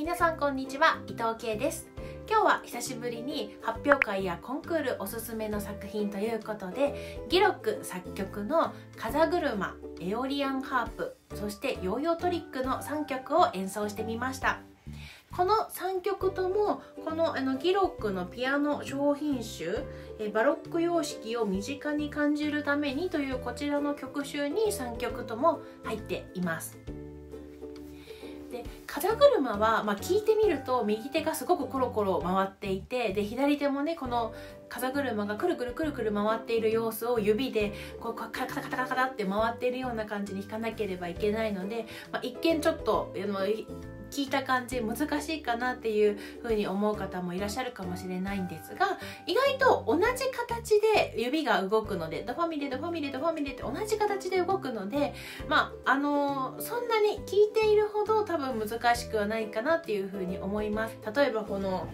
皆さんこんにちは、伊藤圭です。今日は久しぶりに発表会やコンクールおすすめの作品ということで、ギロック作曲の風車、エオリアンハープ、そしてヨーヨートリックの3曲を演奏してみました。この3曲ともこのギロックのピアノ小品種バロック様式を身近に感じるためにというこちらの曲集に3曲とも入っています。で風車は、聴いてみると右手がすごくコロコロ回っていて、で左手もねこの風車がくるくるくるくる回っている様子を指でこうカタカタカタカタって回っているような感じに弾かなければいけないので、一見ちょっと聞いた感じ難しいかなっていう風に思う方もいらっしゃるかもしれないんですが、意外と同じ形で指が動くので、ドファミレドファミレドファミレって同じ形で動くので、そんなに聞いているほど多分難しくはないかなっていう風に思います。例えばこの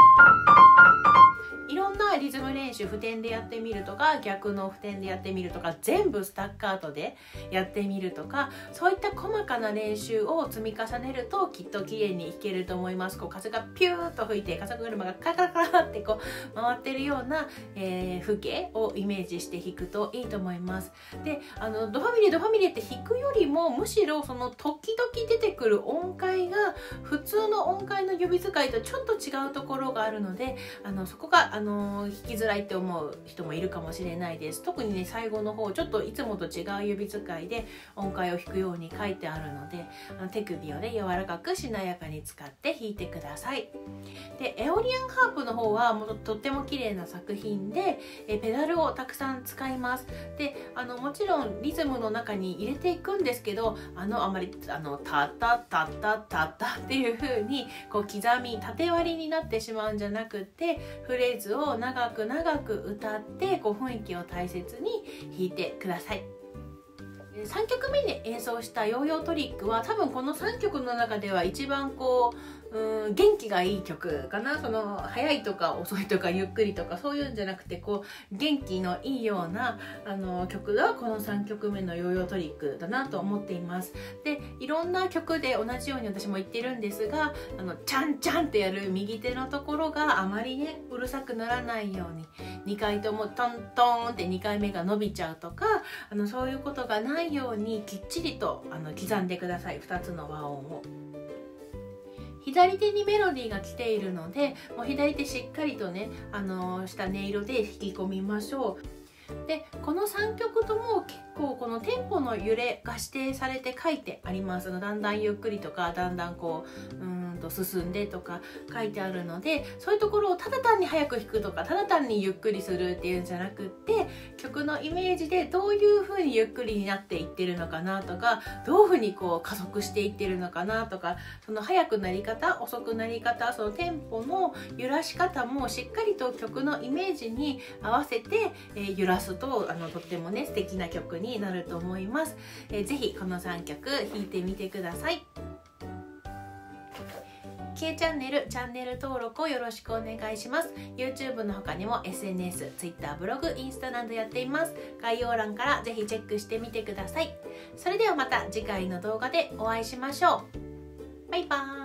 いろんなリズム練習、付点でやってみるとか逆の付点でやってみるとか、全部スタッカートでやってみるとか、そういった細かな練習を積み重ねるときっと綺麗に弾けると思います。こう風がピューッと吹いて風車がカラカラカラってこう回ってるような、風景をイメージして弾くといいと思います。でドファミレドファミレって弾くよりも、むしろその時々出てくる音階が普通の音階の指使いとちょっと違うところがあるので、そこが弾きづらいって思う人もいるかもしれないです。特にね最後の方ちょっといつもと違う指使いで音階を弾くように書いてあるので、手首をね柔らかくしなやかに使って弾いてください。でエオリアンハープの方はもうとっても綺麗な作品で、ペダルをたくさん使います。でもちろんリズムの中に入れていくんですけど、あまりタッタッタッタッタッタっていう風にこう刻み縦割りになってしまうんじゃなくて、フレーズを長く長く歌ってこう雰囲気を大切に弾いてください。3曲目に演奏したヨーヨートリックは多分この3曲の中では一番こう元気がいい曲かな。その速いとか遅いとかゆっくりとかそういうんじゃなくて、こう元気のいいような曲がこの3曲目のヨーヨートリックだなと思っています。でいろんな曲で同じように私も言ってるんですが、チャンチャンってやる右手のところがあまりねうるさくならないように、2回ともトントンって2回目が伸びちゃうとかそういうことがないようにきっちりと刻んでください。2つの和音を。左手にメロディーが来ているので、もう左手しっかりとね、した音色で弾き込みましょう。でこの3曲とも結構このテンポの揺れが指定されて書いてあります。だんだんゆっくりとかだんだんこう進んでとか書いてあるので、そういうところをただ単に早く弾くとかただ単にゆっくりするっていうんじゃなくって、曲のイメージでどういう風にゆっくりになっていってるのかなとか、どういう風にこう加速していってるのかなとか、その速くなり方遅くなり方、そのテンポの揺らし方もしっかりと曲のイメージに合わせて、揺らすととってもね素敵な曲になると思います。ぜひこの3曲弾いてみてください。K チャンネル登録をよろしくお願いします。 YouTube の他にも SNS、Twitter、ブログ、インスタなどやっています。概要欄からぜひチェックしてみてください。それではまた次回の動画でお会いしましょう。バイバーイ。